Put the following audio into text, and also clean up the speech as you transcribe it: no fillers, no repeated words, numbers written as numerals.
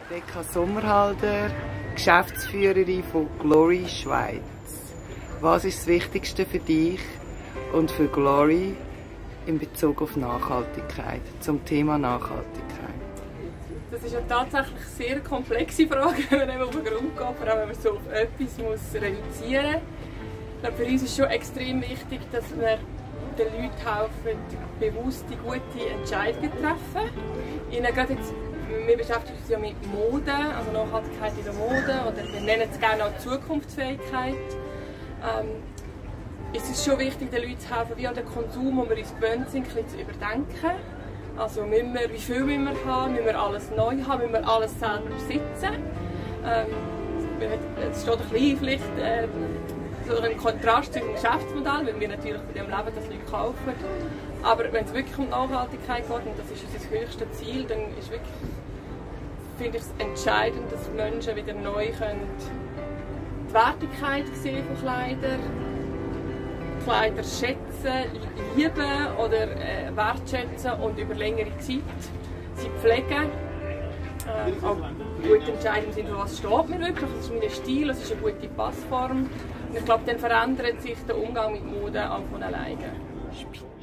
Rebecca Sommerhalder, Geschäftsführerin von Glory Schweiz. Was ist das Wichtigste für dich und für Glory in Bezug auf Nachhaltigkeit, zum Thema Nachhaltigkeit? Das ist ja tatsächlich eine sehr komplexe Frage, wenn man auf den Grund geht, vor allem wenn man so auf etwas reduzieren muss. Ich glaube, für uns ist schon extrem wichtig, dass wir den Leuten helfen, bewusste, gute Entscheidungen zu treffen. Wir beschäftigen uns ja mit Mode, also Nachhaltigkeit in der Mode, oder wir nennen es gerne auch Zukunftsfähigkeit. Es ist schon wichtig, den Leuten zu helfen, wie auch den Konsum, den wir uns gewöhnt sind, ein bisschen zu überdenken. Also wie viel müssen wir haben, müssen wir alles neu haben, müssen wir alles selber besitzen. Es steht ein bisschen vielleicht so im Kontrast zu dem Geschäftsmodell, weil wir natürlich von dem leben, dass Leute kaufen. Aber wenn es wirklich um Nachhaltigkeit geht, und das ist unser höchstes Ziel, dann ist wirklich, finde ich es entscheidend, dass Menschen wieder neu die Wertigkeit sehen von Kleidern, Kleider schätzen, lieben oder wertschätzen und über längere Zeit sie pflegen. Auch gut entscheiden im Sinne von, was steht mir wirklich, das ist mein Stil, das ist eine gute Passform. Und ich glaube, dann verändert sich der Umgang mit Mode auch von alleine.